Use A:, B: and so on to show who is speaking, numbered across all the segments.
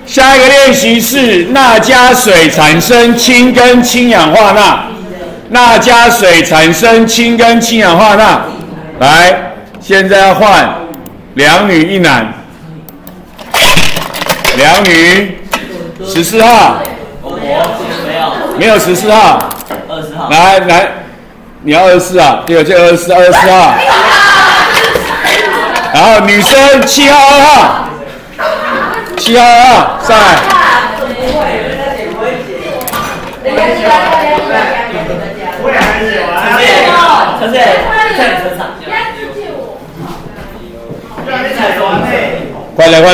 A: 下一个练习是钠加水产生氢跟氢氧化钠，钠加水产生氢跟氢氧化钠。来，现在要换2女1男，2女14号，没有14号，20号。来，你要24啊？对，这24号。然后女生7号2号，7号2号上来。
B: 陈姐，在你身上。
A: 快点！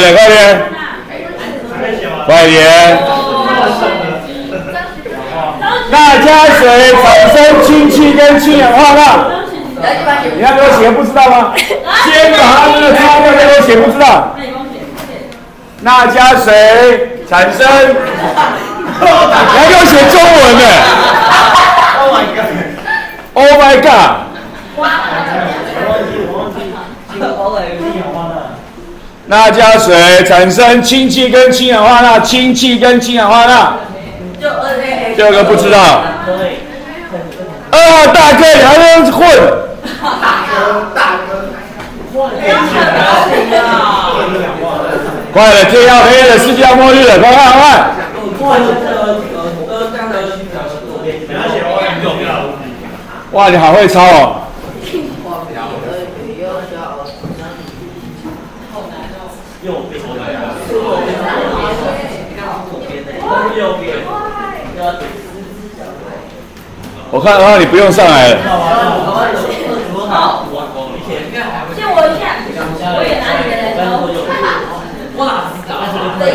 A: 钠加水产生氢气跟氢氧化钠。你要给我写不知道吗？先把它那个擦掉，再给我写不知道。钠加水产生，你还给我写中文呢 ？Oh my god！ 钠加水产生氢气跟氢氧化钠，氢气跟氢氧化钠。第二个不知道。大哥，你还在混？大哥，快了，天要黑了，世界要末日了，快！哇，你好会抄哦！我看的话，你不用上来了。
C: 借我一下，我也拿你的来抄。我哪知道？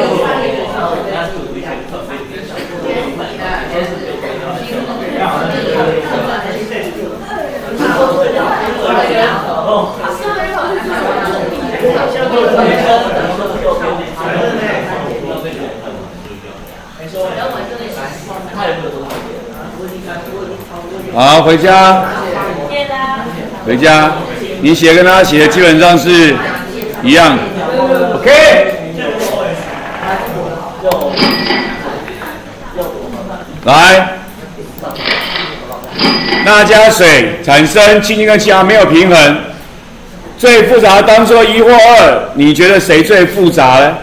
A: 好，回家。你写跟他写的基本上是一样。OK。来，钠加水产生氢气跟氢氧没有平衡，最复杂当做1或2，你觉得谁最复杂呢？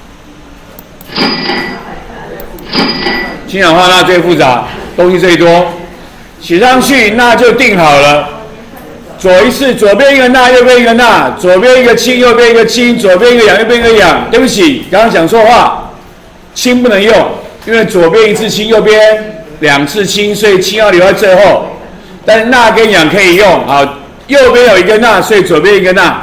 A: 氢氧化钠最复杂，东西最多，写上去那就定好了。左一次，左边一个钠，右边一个钠，左边一个氢，右边一个氢，左边一个氧，右边一个氧。对不起，刚刚讲错话，氢不能用，因为左边1次氢，右边2次氢，所以氢要留在最后。但是钠跟氧可以用，好，右边有一个钠，所以左边一个钠。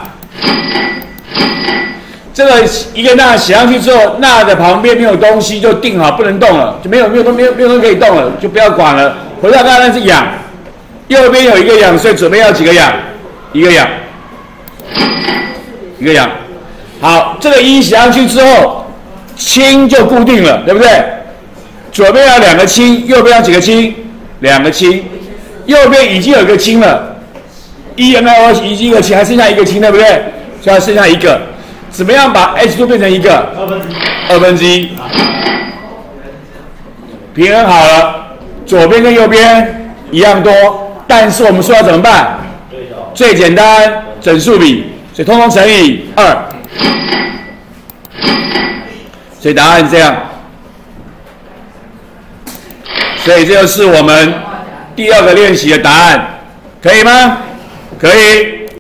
A: 这个一个钠写上去之后，钠的旁边没有东西就定好，不能动了，就没有东西可以动了，就不要管了。回到刚才是氧，右边有一个氧，所以左边要几个氧？一个氧。好，这个1写上去之后，氢就固定了，对不对？左边要2个氢，右边要几个氢？2个氢。右边已经有一个氢了，1已经一个氢，还剩下1个氢，对不对？所以还剩下1个。怎么样把 H2 变成1个？1/2，平衡好了，左边跟右边一样多，但是我们说要怎么办？最简单，整数比，所以通通乘以2，所以答案是这样。所以这就是我们第2个练习的答案，可以吗？可以。